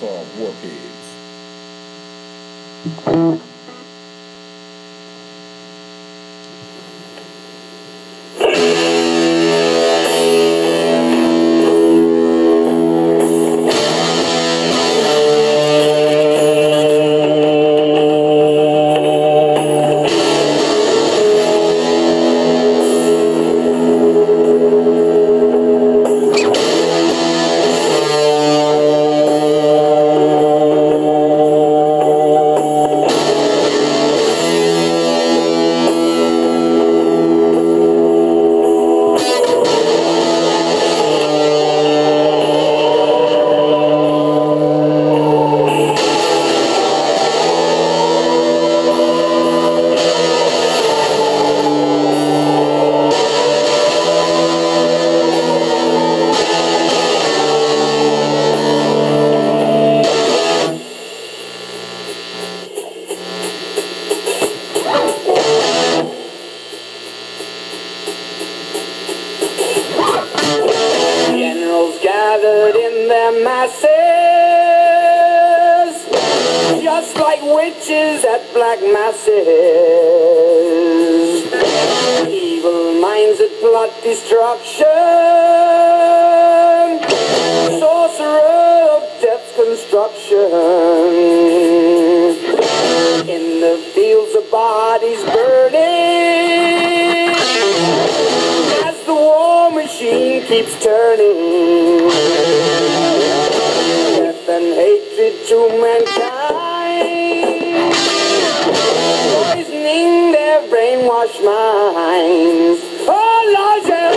called War Pigs. Gathered in their masses, just like witches at black masses. Evil minds that plot destruction, sorcerer of death's construction. In the fields of bodies burning, as the war machine keeps turning. Death and hatred to mankind, poisoning their brainwashed minds. Oh Lord, yeah.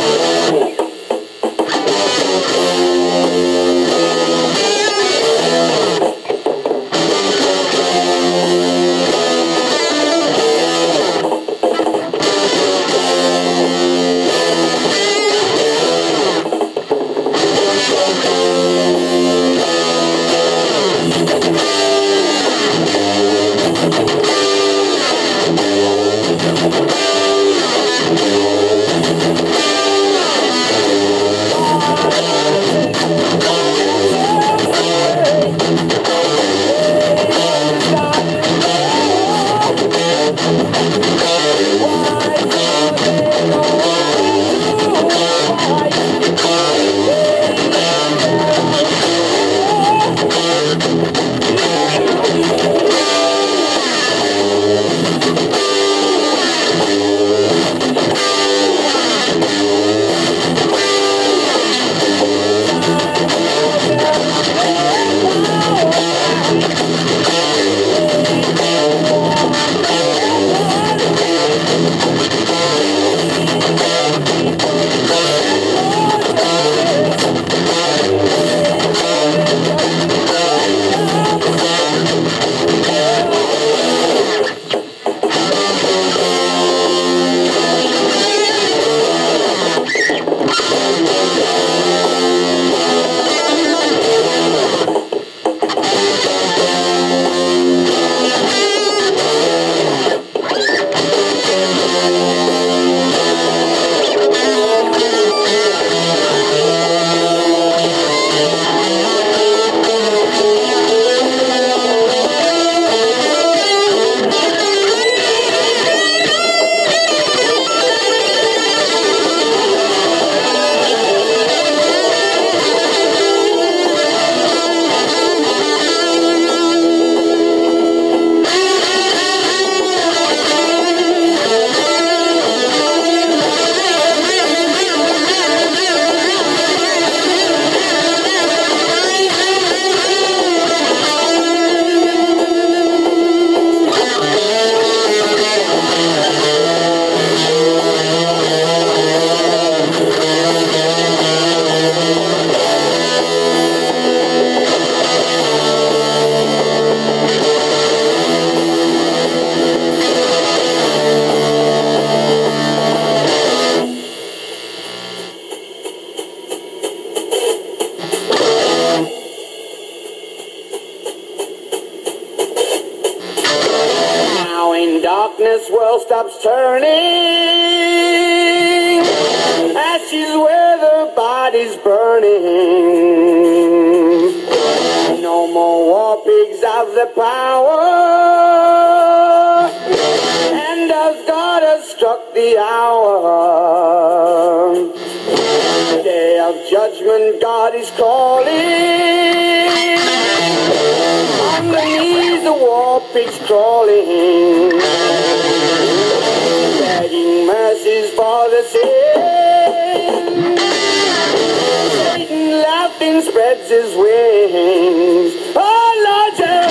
Darkness world stops turning, ashes where the body's burning. No more war pigs have the power, and as God has struck the hour, the day of judgment God is calling. On the knees the war pigs crawling, begging mercies for the sin. Satan laughing spreads his wings. Oh Lord,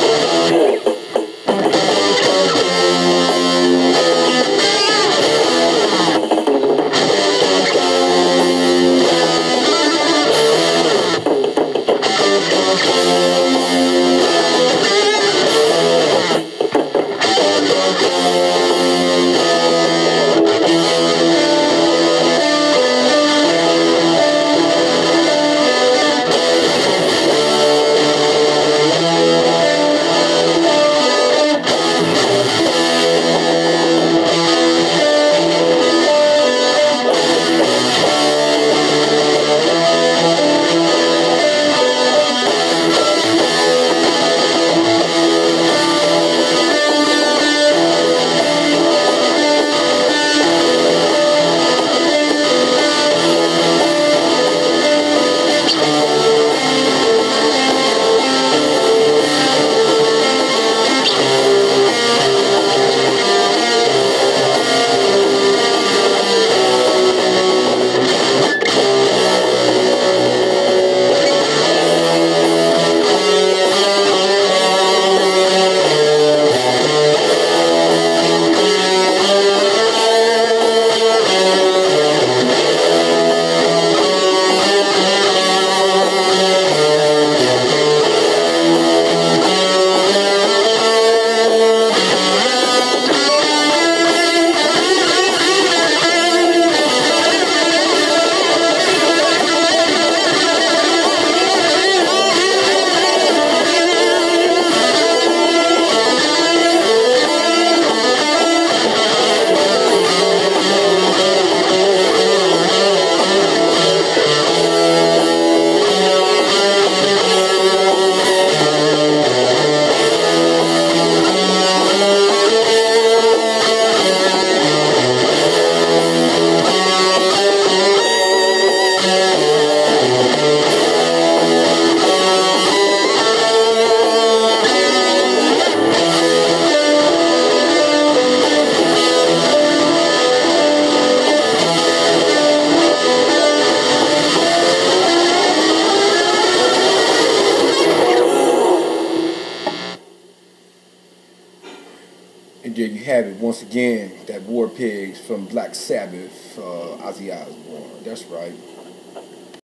And there you have it once again, that War Pigs from Black Sabbath, Ozzy Osbourne. That's right.